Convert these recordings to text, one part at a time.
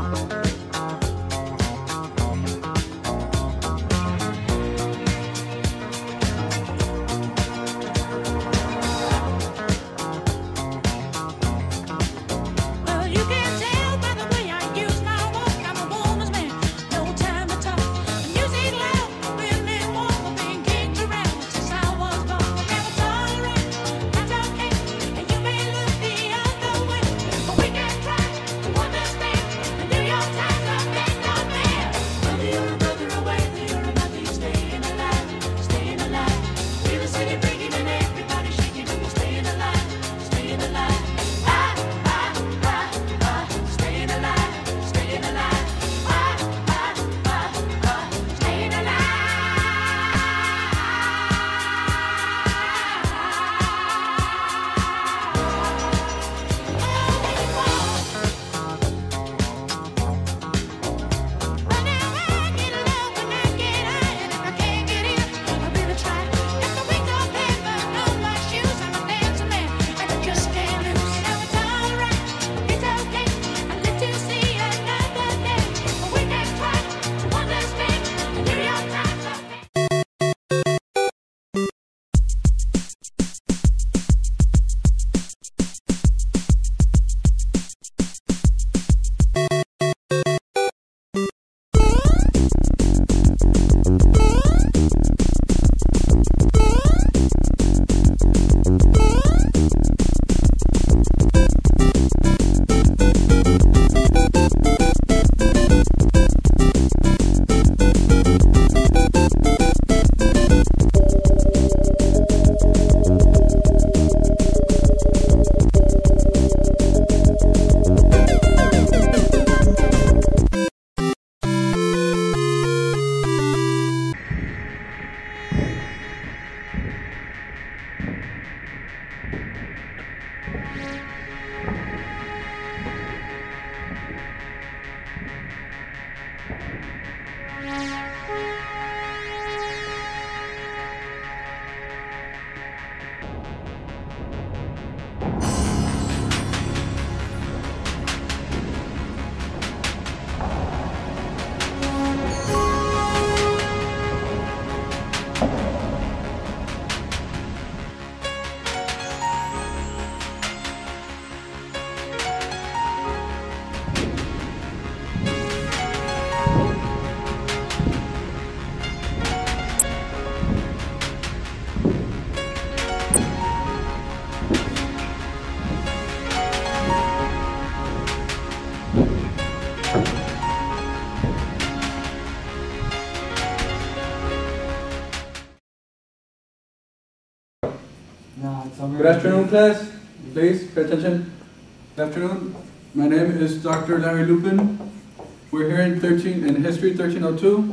Good afternoon, class. Please pay attention. Good afternoon. My name is Dr. Larry Lupin. We're here in History 1302.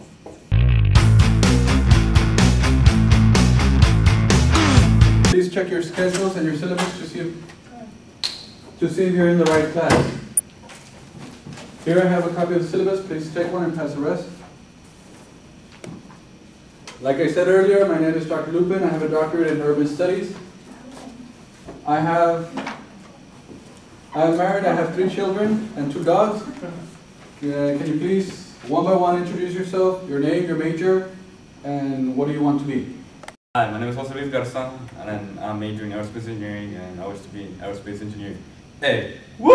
Please check your schedules and your syllabus to see if you're in the right class. Here I have a copy of the syllabus. Please take one and pass the rest. Like I said earlier, my name is Dr. Lupin. I have a doctorate in urban studies. I'm married. I have 3 children and 2 dogs. Can you please, one by one, introduce yourself, your name, your major, and what do you want to be? Hi, my name is Jose Luis Garza, and I'm majoring in aerospace engineering, and I wish to be an aerospace engineer. Hey! Woo!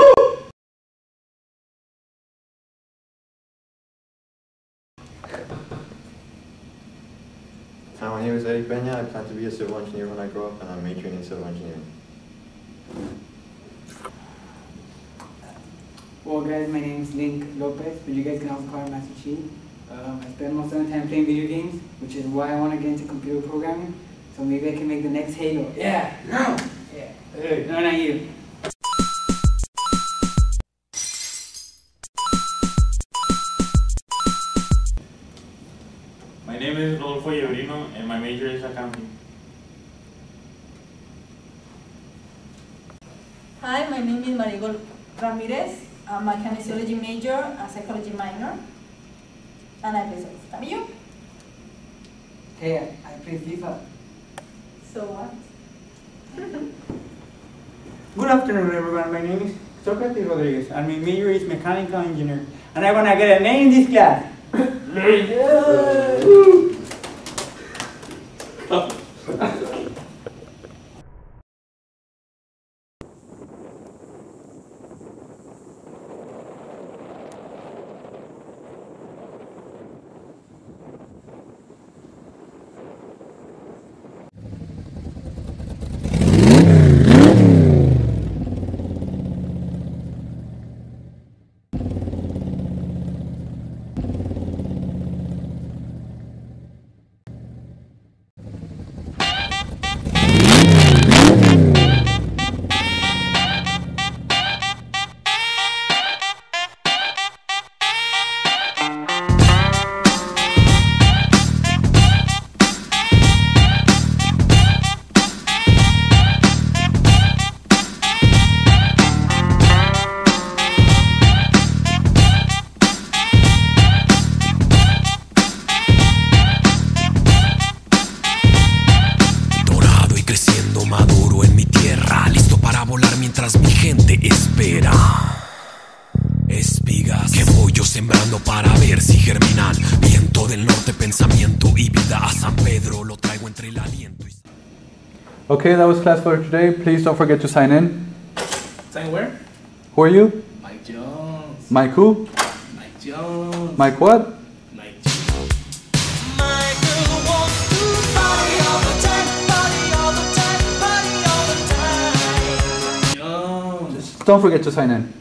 Hi, my name is Eric Peña. I plan to be a civil engineer when I grow up, and I'm majoring in civil engineering. Well guys, my name is Link Lopez, but you guys can also call me Master Chief. I spend most of the time playing video games, which is why I want to get into computer programming, so maybe I can make the next Halo. Yeah! No! Yeah. Hey. No, not you. My name is Rodolfo Llorino, and my major is accounting. Hi, my name is Marigol Ramirez. I'm a kinesiology major, a psychology minor, and I play soccer. Tell me you. Hey, I play FIFA. So what? Good afternoon, everyone. My name is Socrates Rodriguez, and my major is mechanical engineer. And I want to get an A in this class. mientras mi gente espera. Espigas que voy yo sembrando para ver si germinan. Viento del norte, pensamiento y vida. A San Pedro lo traigo entre el aliento y... Okay, that was class for today. Please don't forget to sign in. Sign where? Who are you? Mike Jones. Mike who? Mike Jones. Mike what? Mike Jones. Jones. Don't forget to sign in.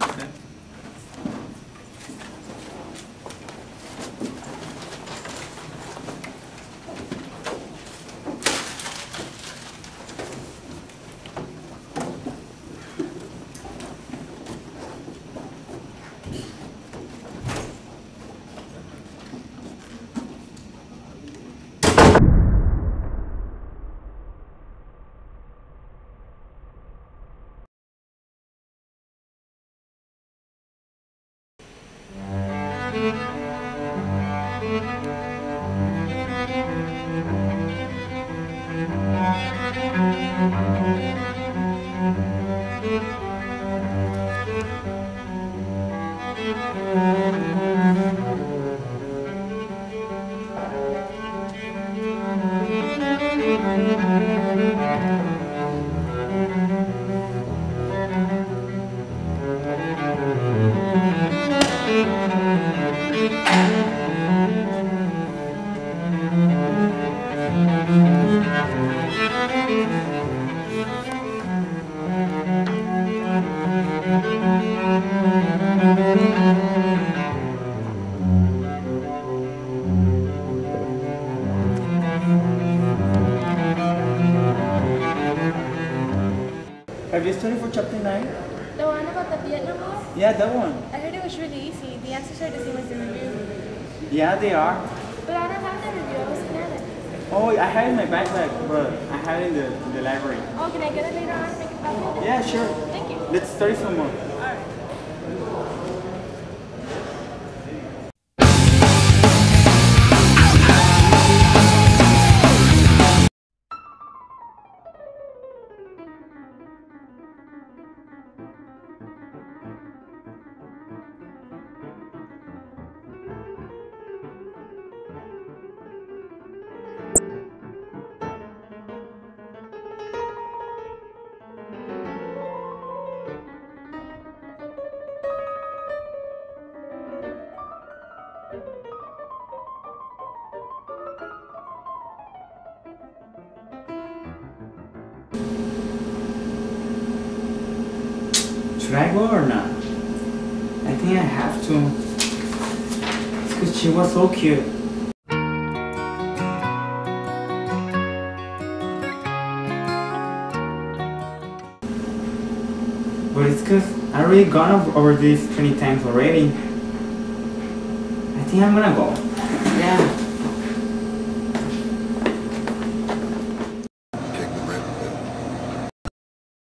Have you studied for chapter 9? The one about the Vietnam War? Yeah, that one. I heard it was really easy. The answers are the same as the review. Yeah, they are. But I don't have the review. I wasn't at it. Oh, I had it in my backpack, but I had it in the library. Oh, can I get it later on and make a copy of it? Yeah, sure. Thank you. Let's study some more. Alright. Should I go or not? I think I have to. It's because she was so cute. But it's because I already gone over this 20 times already. I think I'm gonna go. Yeah.